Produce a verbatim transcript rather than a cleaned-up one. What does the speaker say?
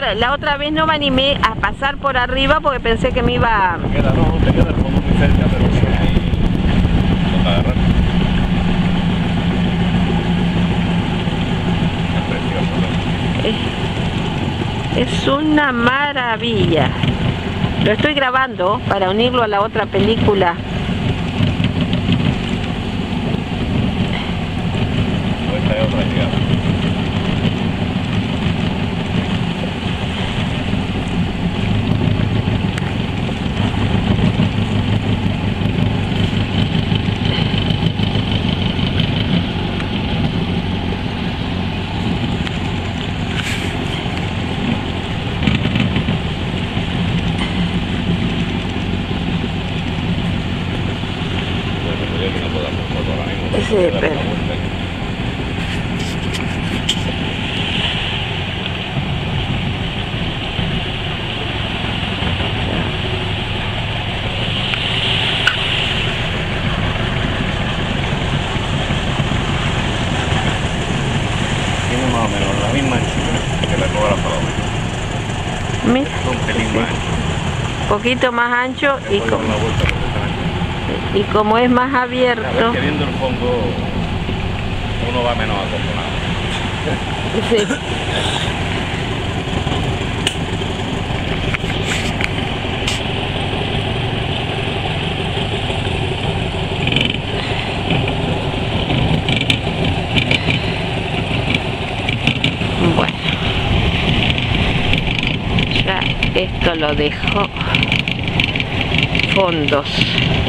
otra, la otra vez no me animé a pasar por arriba porque pensé que me iba... Te queda, no, te queda el fondo muy cerca, pero sí ahí no te agarras. Es precioso, ¿no? Es, es una maravilla. Lo estoy grabando para unirlo a la otra película. Esta es otra llegada. Sí, pero... Tiene más o menos la misma anchura que la Cova de la Paloma. Mira, Un pelín sí. más ancho. Poquito más ancho y Después como, dar una vuelta perfectamente. y como es más A ver abierto. que viendo el fondo uno va menos acojonado. Sí. Bueno, ya esto lo dejo. Fondos.